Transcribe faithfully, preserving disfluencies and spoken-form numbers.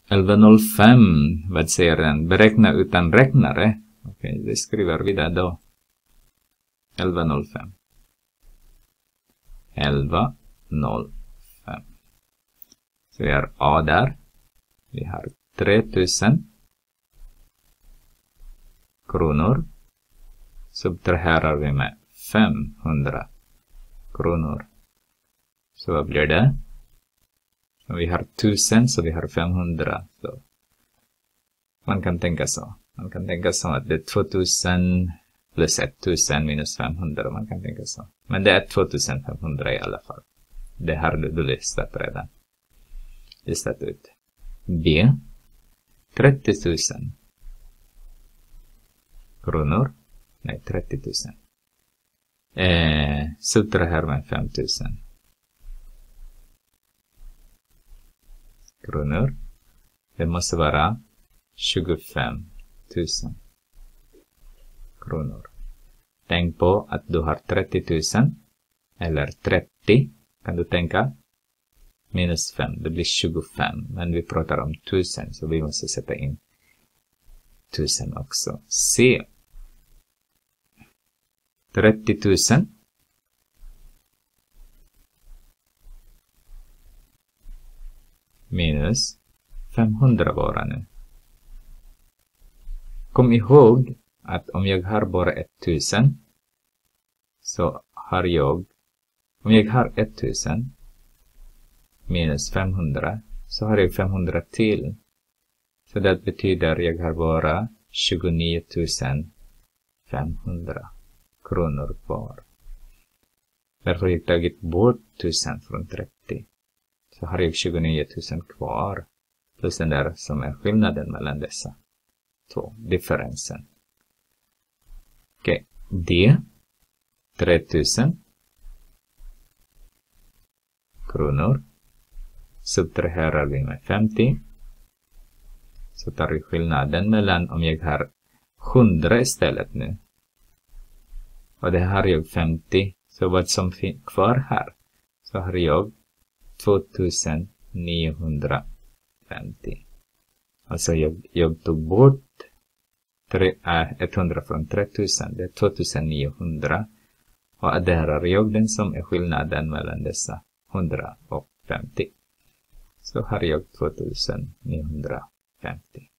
elva noll fem, vad säger den? Beräkna utan räknare. Okej, okay, det skriver vi där då. elva noll fem. elva noll fem. Så vi har A där. Vi har tre tusen kronor. Subtraherar vi med femhundra kronor. Så vad blir det? Vi har tusen, så vi har femhundra. Så man kan tänka så. Man kan tänka så att det är tvåtusen plus tusen minus femhundra. Man kan tänka så. Men det är tvåtusenfemhundra i alla fall. Det har du, du listat redan. Listat ut. B. trettio tusen kronor. Nej, trettio tusen. Eh, subtraherar med fem tusen kronor. Det måste vara tjugofem tusen kronor. Tänk på att du har trettio tusen. Eller trettio kan du tänka. Minus fem, det blir tjugofem. Men vi pratar om tusen, så vi måste sätta in tusen också. C. trettio tusen. Minus femhundra bara nu. Kom ihåg att om jag har bara tusen så har jag, om jag har tusen minus femhundra så har jag femhundra till. Så det betyder att jag har bara tjugonio tusen femhundra kronor kvar. Därför har jag tagit bort tusen från trettio. Så har jag tjugonio tusen kvar. Plus den där som är skillnaden mellan dessa två. Differensen. Okej. Okay. D. tre tusen kronor. Subtraherar vi med femtio. Så tar vi skillnaden mellan om jag har hundra istället nu. Och det har jag femtio. Så vad som finns kvar här. Så har jag tvåtusen niohundrafemtio. Alltså jag, jag tog bort tre, äh, hundra från tre tusen. Det är tvåtusen niohundra. Och adderar jag den som är skillnaden mellan dessa hundra och femtio. Så har jag tvåtusen niohundrafemtio.